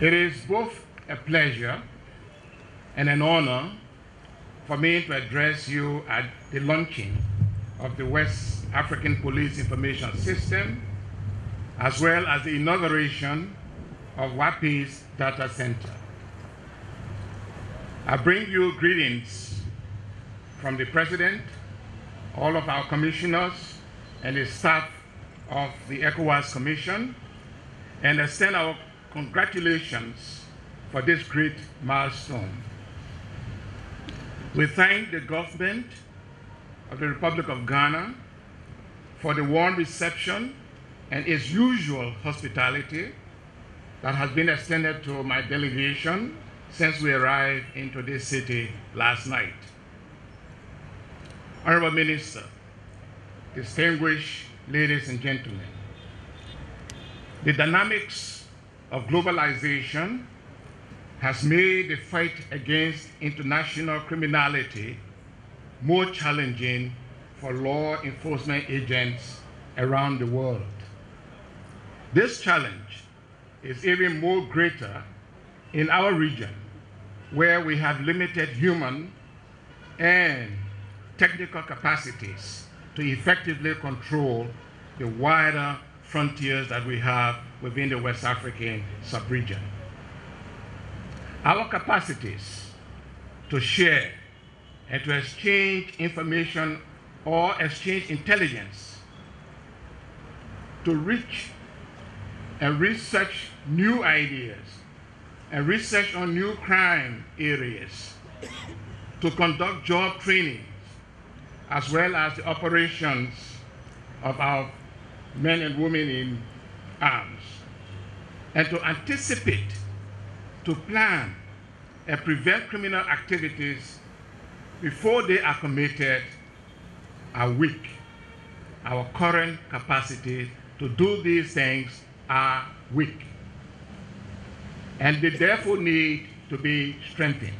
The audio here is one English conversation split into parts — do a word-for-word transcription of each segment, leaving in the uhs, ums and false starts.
It is both a pleasure and an honor for me to address you at the launching of the West African Police Information System, as well as the inauguration of WAPI's Data Center. I bring you greetings from the President, all of our commissioners, and the staff of the ECOWAS Commission, and extend our congratulations for this great milestone. We thank the government of the Republic of Ghana for the warm reception and its usual hospitality that has been extended to my delegation since we arrived into this city last night. Honorable Minister, distinguished ladies and gentlemen, the dynamics of globalization has made the fight against international criminality more challenging for law enforcement agents around the world. This challenge is even more greater in our region, where we have limited human and technical capacities to effectively control the wider frontiers that we have within the West African sub-region. Our capacities to share and to exchange information or exchange intelligence, to reach and research new ideas and research on new crime areas, to conduct job trainings, as well as the operations of our men and women in arms, and to anticipate, to plan, and prevent criminal activities before they are committed are weak. Our current capacity to do these things are weak, and they therefore need to be strengthened.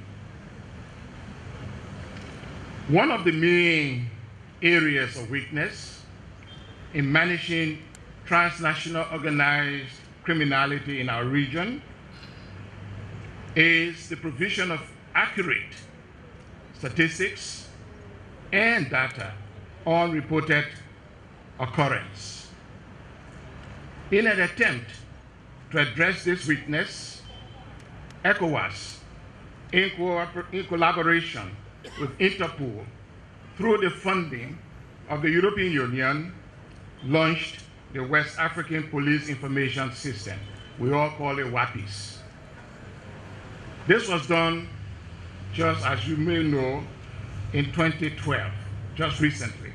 One of the main areas of weakness in managing transnational organized criminality in our region is the provision of accurate statistics and data on reported occurrence. In an attempt to address this weakness, ECOWAS, in, co in collaboration with Interpol, through the funding of the European Union, launched the West African Police Information System. We all call it WAPIS. This was done, just as you may know, in twenty twelve, just recently.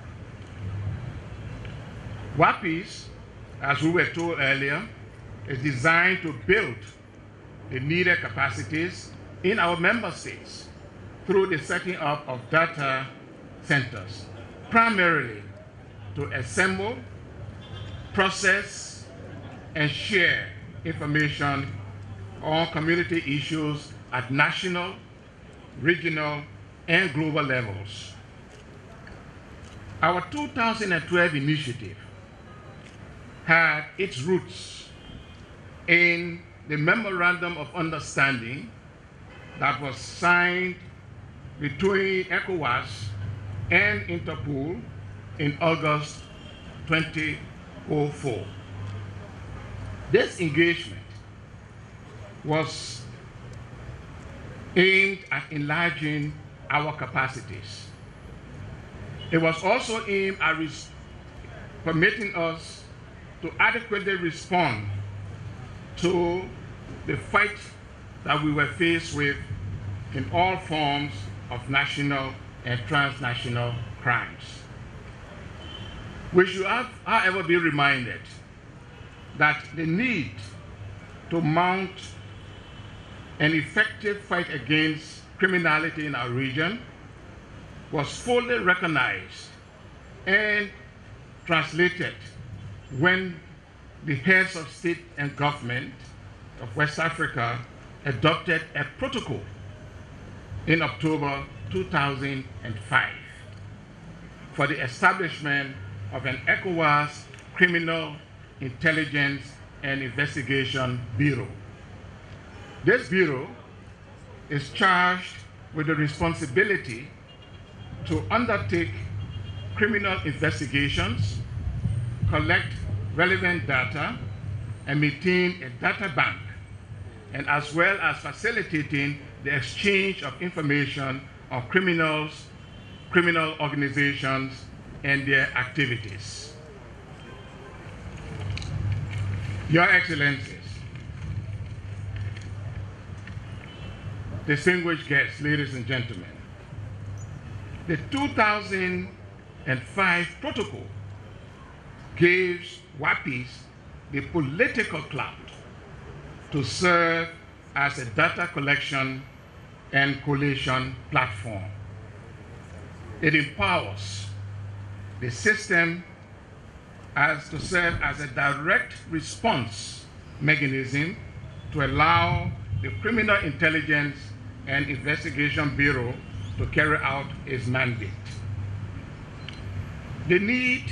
WAPIS, as we were told earlier, is designed to build the needed capacities in our member states through the setting up of data centers, primarily to assemble, process, and share information on community issues at national, regional, and global levels. Our two thousand twelve initiative had its roots in the Memorandum of Understanding that was signed between ECOWAS and Interpol in August twenty oh four. This engagement was aimed at enlarging our capacities. It was also aimed at permitting us to adequately respond to the fight that we were faced with in all forms of national and transnational crimes. We should have, however, be reminded that the need to mount an effective fight against criminality in our region was fully recognized and translated when the heads of state and government of West Africa adopted a protocol in October two thousand five for the establishment of an ECOWAS Criminal Intelligence and Investigation Bureau. This bureau is charged with the responsibility to undertake criminal investigations, collect relevant data, and maintain a data bank, and as well as facilitating the exchange of information of criminals, criminal organizations, and their activities. Your Excellencies, distinguished guests, ladies and gentlemen, the two thousand five protocol gives WAPIS the political clout to serve as a data collection and collation platform. It empowers the system as to serve as a direct response mechanism to allow the Criminal Intelligence and Investigation Bureau to carry out its mandate. The need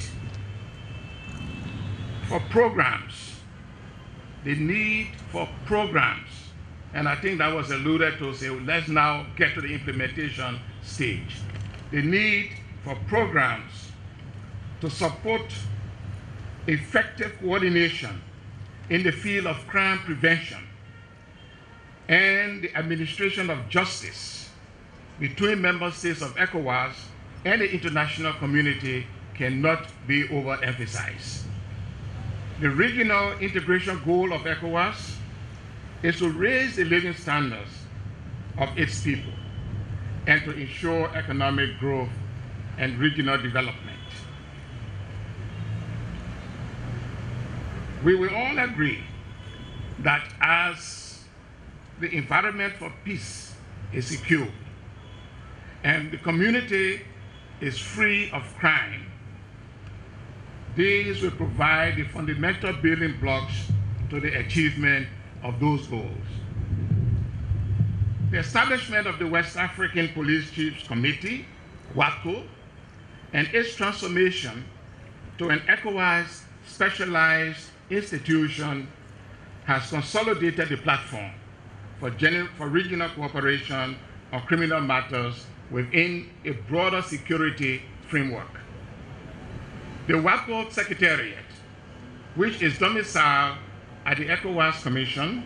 for programs, the need for programs, and I think that was alluded to, say, let's now get to the implementation stage. The need for programs to support effective coordination in the field of crime prevention and the administration of justice between member states of ECOWAS and the international community cannot be overemphasized. The regional integration goal of ECOWAS is to raise the living standards of its people and to ensure economic growth and regional development. We will all agree that as the environment for peace is secure and the community is free of crime, these will provide the fundamental building blocks to the achievement of those goals. The establishment of the West African Police Chiefs Committee, WAPCO, and its transformation to an ECOWAS specialized institution has consolidated the platform for, for regional cooperation on criminal matters within a broader security framework. The WAPCO Secretariat, which is domiciled at the ECOWAS Commission,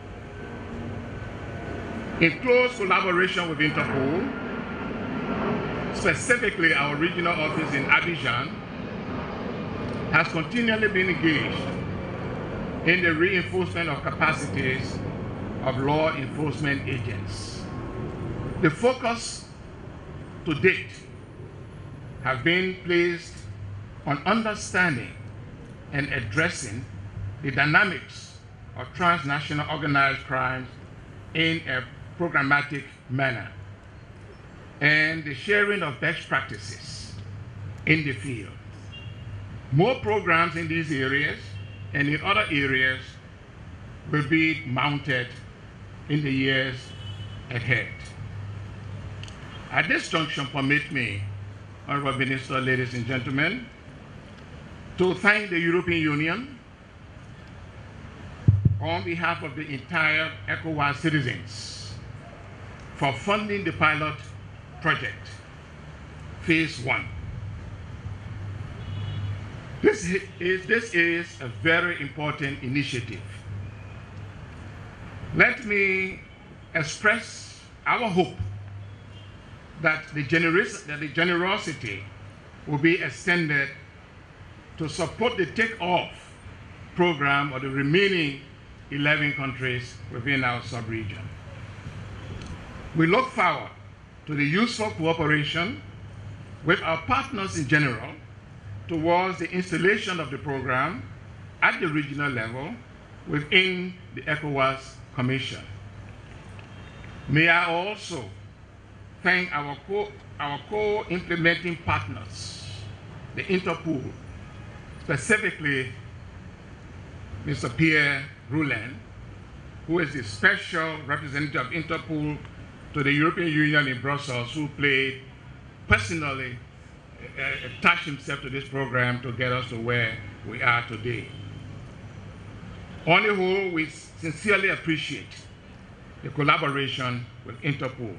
in close collaboration with Interpol, specifically our regional office in Abidjan, has continually been engaged in the reinforcement of capacities of law enforcement agents. The focus to date have been placed on understanding and addressing the dynamics of transnational organized crimes in a programmatic manner and the sharing of best practices in the field. More programs in these areas and in other areas will be mounted in the years ahead. At this junction, permit me, Honorable Minister, ladies and gentlemen, to thank the European Union on behalf of the entire ECOWAS citizens for funding the pilot project, phase one. This is, this is a very important initiative. Let me express our hope that the, generous, that the generosity will be extended to support the take-off program of the remaining eleven countries within our sub-region. We look forward to the useful cooperation with our partners in general towards the installation of the program at the regional level within the ECOWAS Commission. May I also thank our co, our co-implementing partners, the Interpol, specifically Mister Pierre Roulin, who is the special representative of Interpol to the European Union in Brussels, who played personally, uh, attached himself to this program to get us to where we are today. On the whole, we sincerely appreciate the collaboration with Interpol.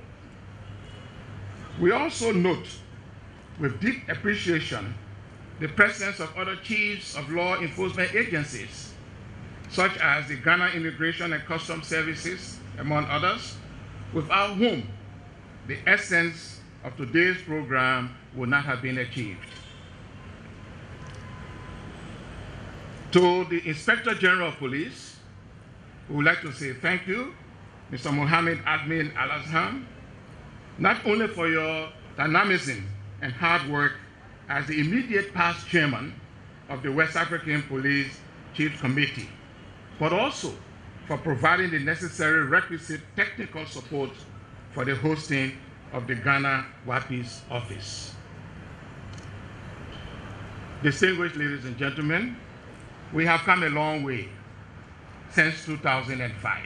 We also note with deep appreciation the presence of other chiefs of law enforcement agencies, such as the Ghana Immigration and Customs Services, among others, without whom the essence of today's program would not have been achieved. To the Inspector General of Police, we would like to say thank you, Mister Mohammed Admin Al-Azham, not only for your dynamism and hard work as the immediate past chairman of the West African Police Chiefs Committee, but also for providing the necessary requisite technical support for the hosting of the Ghana WAPI's office. Distinguished ladies and gentlemen, we have come a long way since two thousand five.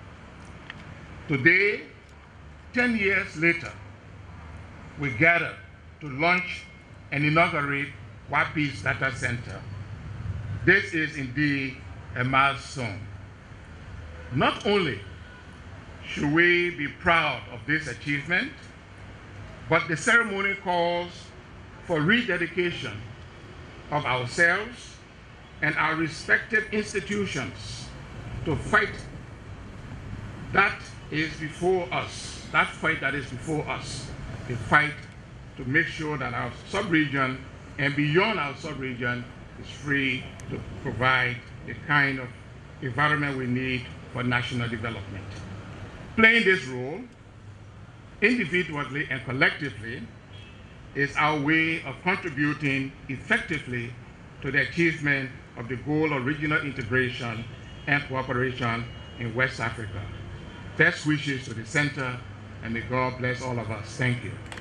Today, ten years later, we gather to launch and inaugurate WAPI's Data Center. This is indeed a milestone. Not only should we be proud of this achievement, but the ceremony calls for rededication of ourselves and our respective institutions to fight that is before us, that fight that is before us, the fight to make sure that our sub-region and beyond our sub-region is free to provide the kind of environment we need for national development. Playing this role, individually and collectively, is our way of contributing effectively to the achievement of the goal of regional integration and cooperation in West Africa. Best wishes to the center, and may God bless all of us. Thank you.